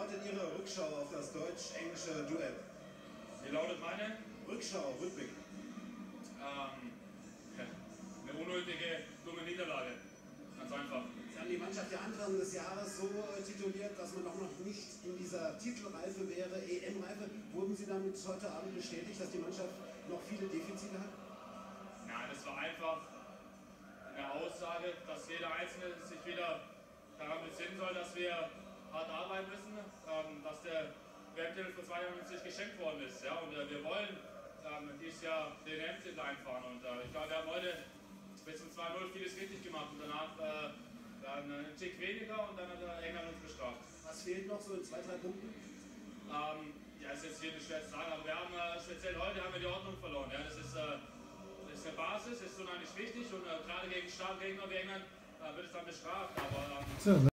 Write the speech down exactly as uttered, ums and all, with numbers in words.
lautet Ihre Rückschau auf das deutsch-englische Duell? Wie lautet meine? Rückschau, Rückblick. Ähm, eine unnötige, dumme Niederlage. Ganz einfach. Sie haben die Mannschaft ja Anfang des Jahres so tituliert, dass man auch noch nicht in dieser Titelreife wäre, E M-Reife. Wurden Sie damit heute Abend bestätigt, dass die Mannschaft noch viele Defizite hat? Nein, das war einfach eine Aussage, dass jeder Einzelne sich wieder daran besinnen soll, dass wir hart arbeiten müssen, ähm, dass der Welttitel für zweitausendneunzig geschenkt worden ist. Ja? Und äh, wir wollen ähm, dieses Jahr den E M-Titel einfahren. Und äh, ich glaube, wir haben heute bis zum zwei null vieles richtig gemacht und danach äh, dann einen Tick weniger und dann hat England uns bestraft. Was fehlt noch so in zwei, drei Punkten? Ähm, ja, ist jetzt hier nicht schwer zu sagen, aber wir haben äh, speziell heute haben wir die Ordnung verloren. Ja? Das, ist, äh, das ist eine Basis, ist unheimlich wichtig und äh, gerade gegen starke Gegner wie England äh, wird es dann bestraft. Aber, ähm, So.